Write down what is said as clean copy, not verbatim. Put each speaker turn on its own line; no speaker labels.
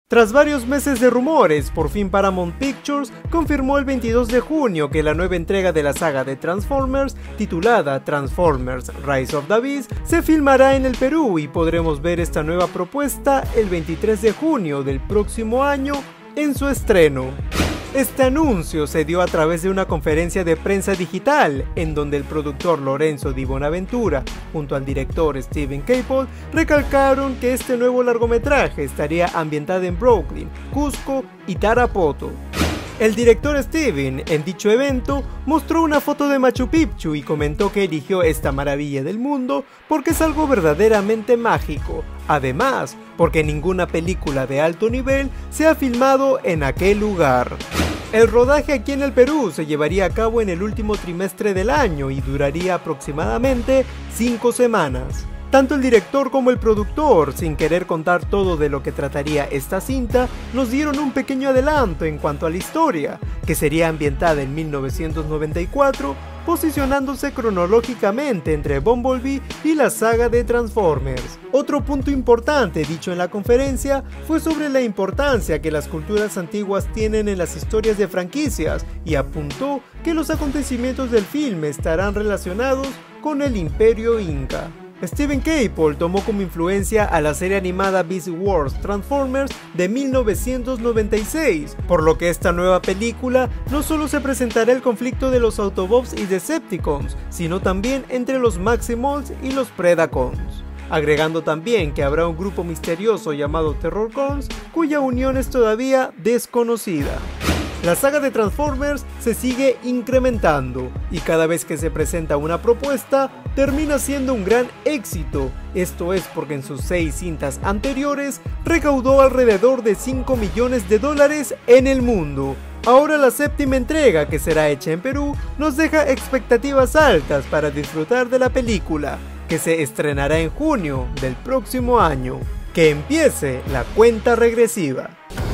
Tras varios meses de rumores, por fin Paramount Pictures confirmó el 22 de junio que la nueva entrega de la saga de Transformers, titulada Transformers Rise of the Beast, se filmará en el Perú y podremos ver esta nueva propuesta el 23 de junio del próximo año en su estreno. Este anuncio se dio a través de una conferencia de prensa digital, en donde el productor Lorenzo Di Bonaventura, junto al director Steven Caple, recalcaron que este nuevo largometraje estaría ambientado en Brooklyn, Cusco y Tarapoto. El director Steven, en dicho evento, mostró una foto de Machu Picchu y comentó que eligió esta maravilla del mundo porque es algo verdaderamente mágico. Además, porque ninguna película de alto nivel se ha filmado en aquel lugar. El rodaje aquí en el Perú se llevaría a cabo en el último trimestre del año y duraría aproximadamente 5 semanas. Tanto el director como el productor, sin querer contar todo de lo que trataría esta cinta, nos dieron un pequeño adelanto en cuanto a la historia, que sería ambientada en 1994, posicionándose cronológicamente entre Bumblebee y la saga de Transformers. Otro punto importante dicho en la conferencia fue sobre la importancia que las culturas antiguas tienen en las historias de franquicias y apuntó que los acontecimientos del filme estarán relacionados con el Imperio Inca. Steven Caple tomó como influencia a la serie animada Beast Wars Transformers de 1996, por lo que esta nueva película no solo se presentará el conflicto de los Autobots y Decepticons, sino también entre los Maximals y los Predacons, agregando también que habrá un grupo misterioso llamado Terrorcons, cuya unión es todavía desconocida. La saga de Transformers se sigue incrementando y cada vez que se presenta una propuesta termina siendo un gran éxito. Esto es porque en sus 6 cintas anteriores recaudó alrededor de $5 millones en el mundo. Ahora la séptima entrega, que será hecha en Perú, nos deja expectativas altas para disfrutar de la película, que se estrenará en junio del próximo año. Que empiece la cuenta regresiva.